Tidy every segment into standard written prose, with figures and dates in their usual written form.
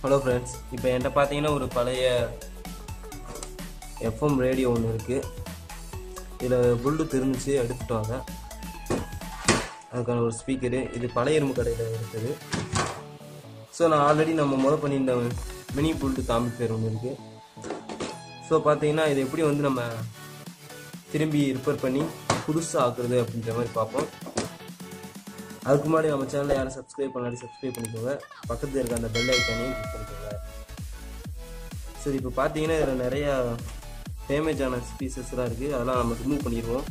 Hello friends, இப்போ என்கிட்ட பார்த்தீங்கன்னா ஒரு பழைய எஃப்எம் ரேடியோ ஒன்று இருக்குது. இதில் ப்ளூடூத் இருந்துச்சு, எடுத்துகிட்டு வாங்க. அதுக்கான ஒரு ஸ்பீக்கரு, இது பழைய இரும்பு கடையில் இருக்குது. ஸோ நான் ஆல்ரெடி நம்ம பண்ணியிருந்த மினி ப்ளூடூத் ஆம்பிளிஃபையர் ஒன்று இருக்குது. ஸோ பார்த்தீங்கன்னா இது எப்படி வந்து நம்ம திரும்பி ரிப்பேர் பண்ணி புதுசாக ஆக்குறது அப்படின்ற மாதிரி பார்ப்போம். அதுக்கு முன்னாடி நம்ம சேனலை யாரும் சப்ஸ்கிரைப் பண்ணாடி சப்ஸ்கிரைப் பண்ணிக்கோங்க. பக்கத்தில் இருக்க அந்த பெல் ஐக்கானையும் கிளிக் பண்ணிக்கோங்க. சரி, இப்போ பார்த்தீங்கன்னா இதில் நிறையா டேமேஜான பீசஸ்லாம் இருக்குது. அதெல்லாம் நம்ம ரிமூவ் பண்ணிடுவோம்.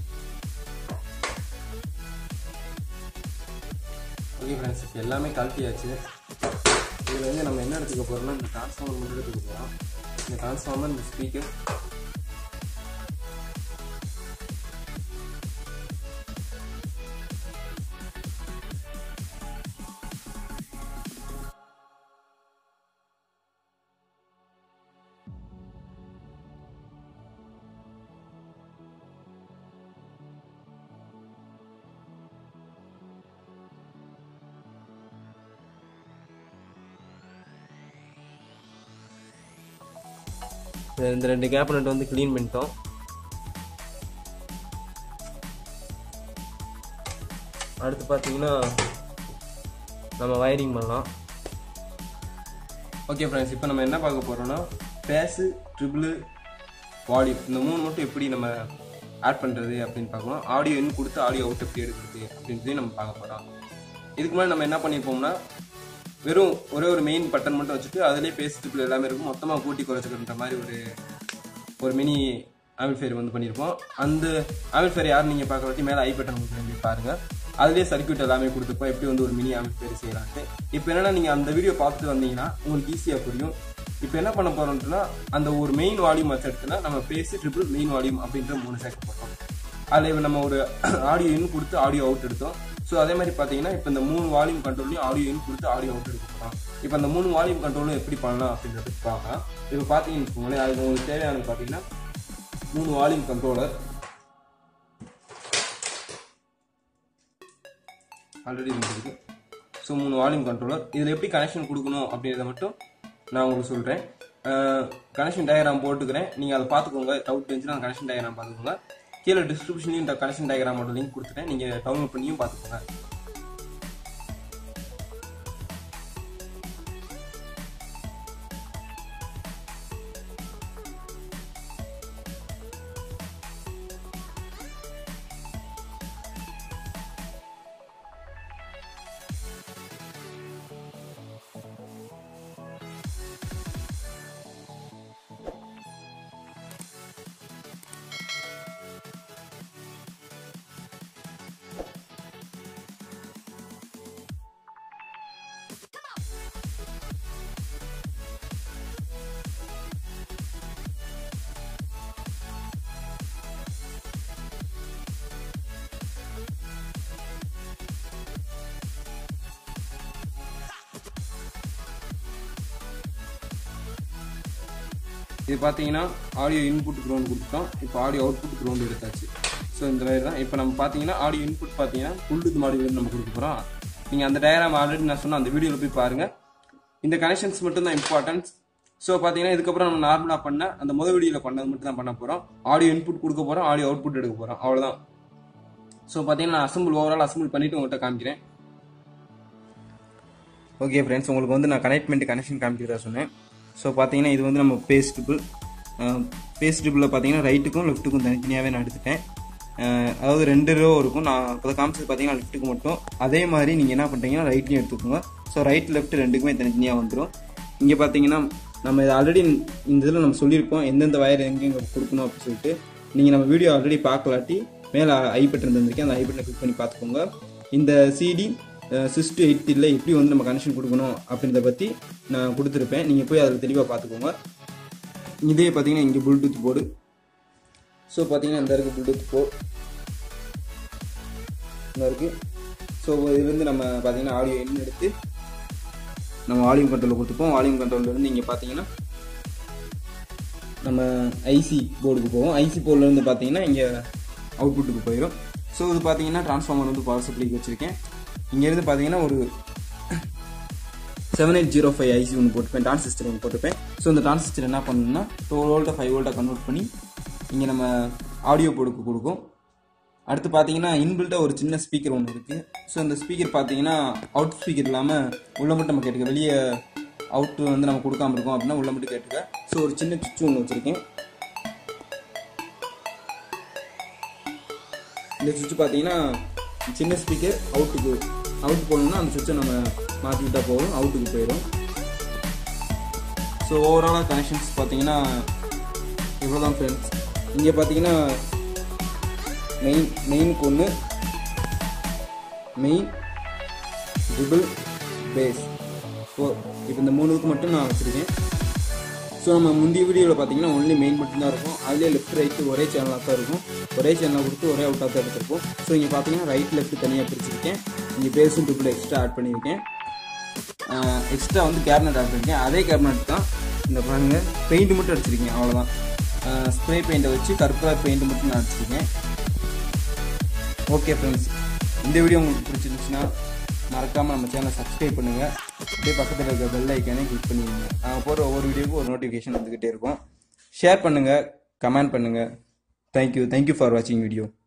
ஓகே ஃப்ரெண்ட்ஸ், இப்போ எல்லாமே கழட்டியாச்சு. இதில் வந்து நம்ம என்ன எடுத்துக்க போகிறோம்னா இந்த டிரான்ஸ்ஃபார்மர் மட்டும் எடுத்துக்க போகிறோம். இந்த டிரான்ஸ்ஃபார்மர், இந்த ஸ்பீக்கர், இந்த 2 கேபினட் வந்து க்ளீன் பண்ணிட்டோம். அடுத்து பார்த்தீங்கன்னா நம்ம வயரிங் பண்ணலாம். ஓகே ஃப்ரெண்ட்ஸ், இப்போ நம்ம என்ன பார்க்க போகிறோம்னா பேஸு, ட்ரிபிள், வால்யூம் இந்த 3 மட்டும் எப்படி நம்ம ஆட் பண்ணுறது அப்படின்னு பார்க்கணும். ஆடியோ இன் கொடுத்து ஆடியோ அவுட் எப்படி எடுக்கிறது அப்படின்றதையும் நம்ம பார்க்க போகிறோம். இதுக்கு முன்னாடி நம்ம என்ன பண்ணியிருப்போம்னா வெறும் ஒரு மெயின் பட்டன் மட்டும் வச்சுட்டு அதிலே பேஸ், ட்ரிபிள் எல்லாமே இருக்கும். மொத்தமாக கூட்டி குறைச்சிக்கிற மாதிரி ஒரு மினி ஆம்பிளிஃபையர் வந்து பண்ணியிருப்போம். அந்த ஆம்பிளிஃபையர் யார் நீங்கள் பார்க்கறதுக்கு மேலே ஐ பட்டன் கொடுத்து பாருங்கள். அதுலேயே சர்க்யூட் எல்லாமே கொடுத்துப்போம், எப்படி வந்து ஒரு மினி ஆம்பிளிஃபையர் செய்யலான்ட்டு. இப்போ என்னென்னா நீங்கள் அந்த வீடியோ பார்த்துட்டு வந்தீங்கன்னா உங்களுக்கு ஈஸியாக புரியும். இப்போ என்ன பண்ண போகிறோம்னா அந்த ஒரு மெயின் வால்யூம் வச்ச இடத்துல நம்ம பேஸ், ட்ரிபிள், மெயின் வால்யூம் அப்படின்ற 3 சேர்க்க போகிறோம். அதில் நம்ம ஒரு ஆடியோ இன் கொடுத்து ஆடியோ அவுட் எடுத்தோம். ஸோ அதே மாதிரி பார்த்தீங்கன்னா இப்போ இந்த 3 வால்யூம் கண்ட்ரோல்லையும் ஆடியோ இன் கொடுத்து ஆடியோ அவுட் எடுக்க போகிறோம். இப்போ அந்த 3 வால்யூம் கண்ட்ரோலும் எப்படி பண்ணலாம் அப்படின்றதுக்கு பார்க்கலாம். இப்போ பார்த்தீங்கன்னு வச்சுக்கோங்களேன், அதுக்கு உங்களுக்கு தேவையானது பார்த்தீங்கன்னா 3 வால்யூம் கண்ட்ரோலர் ஆல்ரெடி இருந்துருக்கு. So 3 volume controller. இதில் எப்படி கனெக்ஷன் கொடுக்கணும் அப்படின்றத மட்டும் நான் உங்களுக்கு சொல்கிறேன். கனெக்ஷன் டயக்ராம் போட்டுக்கிறேன், நீங்கள் அதை பார்த்துக்கோங்க. டவுட் இருந்துச்சுன்னா அந்த கனெக்ஷன் டயக்ராம் பார்த்துக்கோங்க. கீழே டிஸ்கிரிப்ஷன்லையும் இந்த கனெக்ஷன் டயக்ராமோட லிங்க் கொடுத்துட்டேன், நீங்கள் டவுன்லோட் பண்ணியும் பார்த்துக்கோங்க. இது பார்த்தீங்கன்னா ஆடியோ இன்புட் கிரவுண்ட் கொடுத்துட்டோம். இப்போ ஆடியோ அவுட்புட் கிரவுண்ட் எடுத்தாச்சு. ஸோ இந்த மாதிரி தான். இப்போ நம்ம பார்த்தீங்கன்னா ஆடியோ இன்புட் பார்த்தீங்கன்னா ப்ளூடூத் மாடியூல் நம்ம கொடுக்க போகிறோம். நீங்கள் அந்த டயக்ராம் ஆல்ரெடி நான் சொன்ன அந்த வீடியோவில் போய் பாருங்கள். இந்த கனெக்ஷன்ஸ் மட்டும் தான் இம்பார்ட்டன்ஸ். ஸோ பார்த்தீங்கன்னா இதுக்கப்புறம் நம்ம நார்மலாக பண்ண அந்த முதல் வீடியோவில் பண்ணது மட்டும் தான் பண்ண போகிறோம். ஆடியோ இன்புட் கொடுக்க போகிறோம், ஆடியோ அவுட்புட் எடுக்க போகிறோம், அவ்வளோதான். ஸோ பார்த்தீங்கன்னா நான் ஓவரால் அசம்பிள் பண்ணிவிட்டு உங்கள்கிட்ட காமிக்கிறேன். ஓகே ஃப்ரெண்ட்ஸ், உங்களுக்கு வந்து நான் கனெக்ஷன் காமிக்கிறதா சொன்னேன். ஸோ பார்த்தீங்கன்னா இது வந்து நம்ம பேஸ் ட்ரிபிளில் பார்த்தீங்கன்னா ரைட்டுக்கும் லெஃப்ட்டுக்கும் தனித்தனியாகவே நான் எடுத்துட்டேன். அதாவது 2 ரோ இருக்கும். நான் இப்போ காமிச்சது பார்த்தீங்கன்னா லெஃப்ட்டுக்கு மட்டும். அதே மாதிரி நீங்கள் என்ன பண்ணுறீங்கன்னா ரைட்லையும் எடுத்துக்கோங்க. ஸோ ரைட் லெஃப்ட் 2க்குமே தனித்தனியாக வந்துடும். இங்கே பார்த்தீங்கன்னா நம்ம இது ஆல்ரெடி இந்த இதில் நம்ம சொல்லியிருப்போம் எந்தெந்த வயர் எங்கெங்கே கொடுக்கணும் அப்படின்னு சொல்லிட்டு. நீங்கள் நம்ம வீடியோ ஆல்ரெடி பார்க்கலாட்டி மேலே ஐ பட்டன் இருந்திருக்கேன், அந்த ஐ பட்டனை கிளிக் பண்ணி பார்த்துக்கோங்க. இந்த சிடி 6 to 8 இல்லை எப்படி வந்து நம்ம கனெக்ஷன் கொடுக்கணும் அப்படின்றத பற்றி நான் கொடுத்துருப்பேன். நீங்கள் போய் அதில் தெளிவாக பார்த்துக்கோங்க. இதே பார்த்தீங்கன்னா இங்கே ப்ளூடூத் போர்டு. ஸோ பார்த்தீங்கன்னா இந்த இருக்குது ப்ளூடூத் போர்டு இந்த இருக்குது. ஸோ இதுலேருந்து நம்ம பார்த்தீங்கன்னா ஆடியோ இன் எடுத்து நம்ம வால்யூம் கண்ட்ரோலில் கொடுத்துப்போம். வால்யூம் கண்ட்ரோல்லேருந்து இங்கே பார்த்தீங்கன்னா நம்ம ஐசி போர்டுக்கு போவோம். ஐசி போர்ட்லேருந்து பார்த்தீங்கன்னா இங்கே அவுட்புட்டுக்கு போயிடும். ஸோ இது பார்த்தீங்கன்னா ட்ரான்ஸ்ஃபார்மர் வந்து பவர் சப்ளைக்கு வச்சுருக்கேன். இங்கேருந்து பார்த்தீங்கன்னா ஒரு 7805 ஐசி ஒன்று போட்டுப்பேன், டிரான்சிஸ்டர் ஒன்று போட்டுப்பேன். ஸோ இந்த டிரான்சிஸ்டர் என்ன பண்ணணும்னா 12 வோல்ட்டை 5 வோல்ட்டாக கன்வெர்ட் பண்ணி இங்கே நம்ம ஆடியோ போர்டுக்கு கொடுக்கும். அடுத்து பார்த்தீங்கன்னா இன்பில்ட்டாக ஒரு சின்ன ஸ்பீக்கர் ஒன்று இருக்குது. ஸோ இந்த ஸ்பீக்கர் பார்த்தீங்கன்னா அவுட் ஸ்பீக்கர் இல்லாமல் உள்ள மட்டும் நம்ம கேட்டுக்க, வெளியே அவுட்டு வந்து நம்ம கொடுக்காம இருக்கோம் அப்படின்னா உள்ள மட்டும் கேட்டுக்க. ஸோ ஒரு சின்ன சுவிட்ச் ஒன்று வச்சுருக்கேன். இந்த சுவிட்ச் பார்த்தீங்கன்னா சின்ன ஸ்பீக்கர் அவுட் போகணும்னா அந்த சுவிட்சை நம்ம மாற்றி விட்டால் போகும், அவுட்டுக்கு போயிடும். ஸோ ஓவராலாக கனெக்ஷன்ஸ் பார்த்தீங்கன்னா இவ்வளோதான் ஃப்ரெண்ட்ஸ். இங்கே பார்த்தீங்கன்னா மெயினுக்கு ஒன்று, மெயின், ட்ரிபிள், பேஸ். ஸோ இப்போ இந்த 3க்கு மட்டும் நான் வச்சுருக்கேன். ஸோ நம்ம முந்தைய வீடியோவில் பார்த்தீங்கன்னா ஒன்லி மெயின் மட்டும்தான் இருக்கும். அதிலே லெஃப்ட் ரைட்டு ஒரே சேனலாக தான் இருக்கும். ஒரே சேனலாக கொடுத்து ஒரே அவுட்டாக தான் எடுத்திருக்கும். ஸோ இங்கே பார்த்தீங்கன்னா ரைட் லெஃப்ட் தனியாக பிரிச்சிருக்கேன். இங்கே பேஸும் ட்ரிபிள் எக்ஸ்ட்ரா ஆட் பண்ணியிருக்கேன். எக்ஸ்ட்ரா வந்து கேபினட் ஆட் பண்ணியிருக்கேன். அதே கேபினட் தான் இந்த பாருங்க, பெயிண்ட் மட்டும் அடிச்சிருக்கேன், அவ்வளோதான். ஸ்ப்ரே பெயிண்டை வச்சு கருப்பு பெயிண்ட் மட்டும் நான் அடிச்சிருக்கேன். ஓகே ஃப்ரெண்ட்ஸ், இந்த வீடியோ உங்களுக்கு பிடிச்சிருந்துச்சுன்னா மறக்காமல் நம்ம சேனலை சப்ஸ்கிரைப் பண்ணுங்கள். அப்படியே பக்கத்தில் இருக்க பெல் ஐக்கானே கிளிக் பண்ணிடுங்க. நாங்கள் போகிற ஒவ்வொரு வீடியோவுக்கும் ஒரு நோட்டிஃபிகேஷன் வந்துக்கிட்டே இருக்கும். ஷேர் பண்ணுங்கள், கமெண்ட் பண்ணுங்கள். தேங்க்யூ ஃபார் வாட்சிங் வீடியோ.